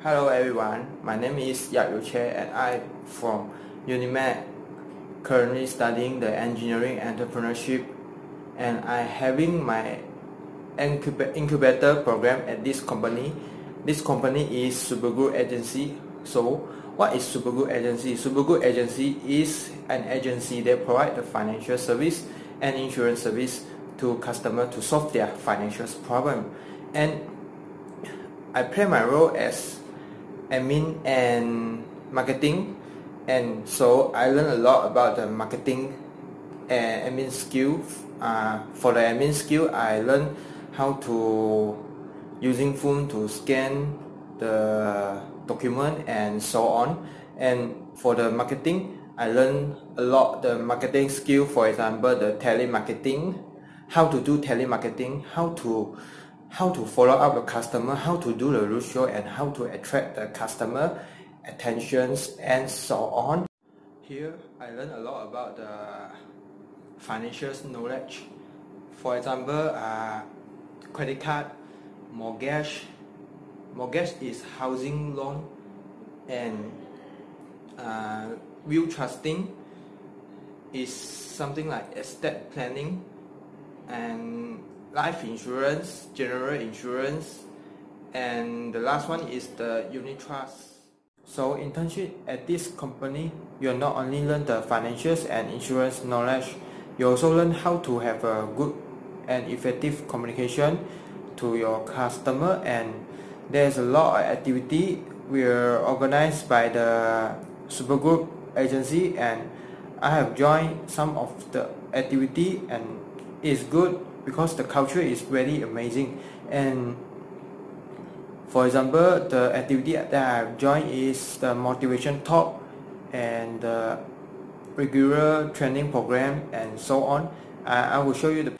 Hello everyone, my name is Cheh and I'm from Unimed, currently studying the engineering entrepreneurship, and I'm having my incubator program at this company. This company is Incubator Agency. So what is Incubator Agency? Incubator Agency is an agency that provides the financial service and insurance service to customers to solve their financial problem. And I play my role as admin and marketing, and so I learned a lot about the marketing and admin skill. For the admin skill, I learned how to using phone to scan the document and so on. And for the marketing, I learned a lot the marketing skill. For example, the telemarketing, how to do telemarketing, how to follow up the customer, how to do the roadshow, and how to attract the customer attentions and so on. Here I learned a lot about the financial knowledge. For example, credit card, mortgage is housing loan, and will trusting is something like estate planning, and life insurance, general insurance, and the last one is the unit trust. So internship at this company, you not only learn the financials and insurance knowledge, you also learn how to have a good and effective communication to your customer. And there's a lot of activity we are organized by the Supergroup agency, and I have joined some of the activity, and it's good because the culture is very amazing. And for example, the activity that I have joined is the motivation talk and the regular training program and so on. I will show you the